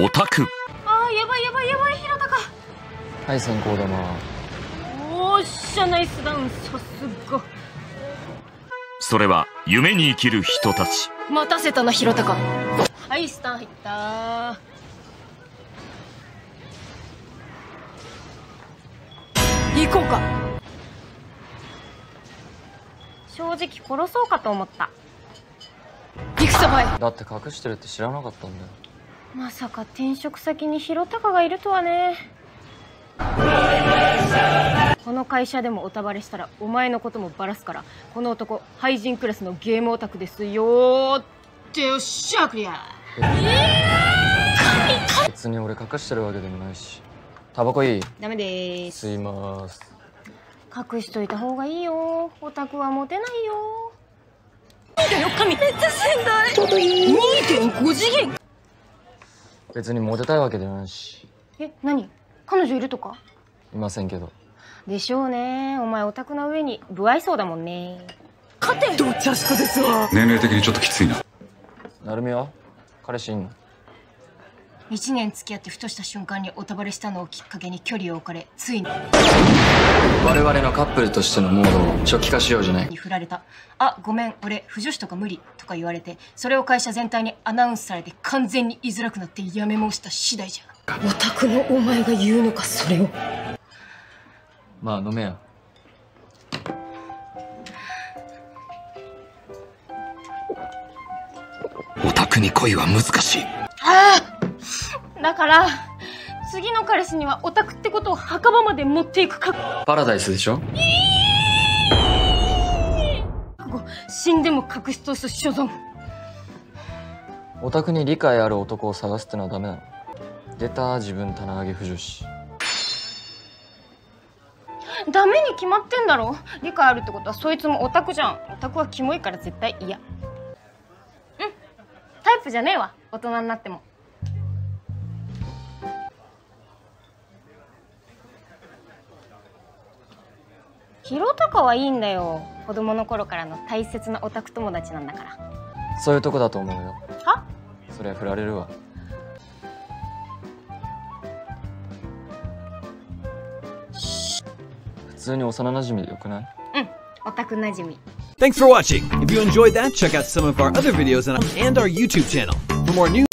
オタク。 あー、やばいやばいやばい、ひろたか。 はい、先行玉。 おっしゃ、ナイスダウン、さすが。 それは夢に生きる人たち。 待たせたな、ひろたか。はい、スタン入ったー。行こうか。正直殺そうかと思った。行くさばい。 だって隠してるって知らなかったんだよ。 まさか転職先にひろたかがいるとはね。この会社でもおたばれしたらお前のこともバラすから、この男廃人クラスのゲームオタクですよーってよっしゃ、クリア。 別に俺隠してるわけでもないし。タバコいい？ ダメでーす。 吸います。 隠しといた方がいいよ。オタクはモテないよ。2.4神めっちゃしんどい。ちょうどいい。2.5次元。 別にモテたいわけでもないし。 え、何？彼女いるとか？ いませんけど。 でしょうね。お前オタクな上に不愛想だもんね。勝て。どっちゃしこですわ。 年齢的にちょっときついな。 なるみは彼氏いんの ？1年付き合ってふとした瞬間におたばれしたのをきっかけに距離を置かれ、ついに我々のカップルとしてのモードを初期化しようじゃない。 振られた。あ、ごめん、俺不女子とか無理とか言われて、それを会社全体にアナウンスされて完全に居づらくなってやめ申した次第じゃ。オタクのお前が言うのか、それを。 まあ飲めや。 オタクに恋は難しい。 ああ、だから次の彼氏にはオタクってことを墓場まで持っていく覚悟。 パラダイスでしょ。 死んでも隠し通す所存。 オタクに理解ある男を探すってのはダメなの？出た、自分棚上げ不女子。 ダメに決まってんだろ。理解あるってことはそいつもオタクじゃん。オタクはキモいから絶対嫌。タイプじゃねえわ、大人になっても。ひろたかはいいんだよ。子供の頃からの大切なオタク友達なんだから。 そういうとこだと思うよ。 は？ そりゃ振られるわ。普通に幼馴染でよくない？ うん、オタク馴染み。 Thanks for watching. If you enjoyed that, check out some of our other videos and our YouTube channel. For more news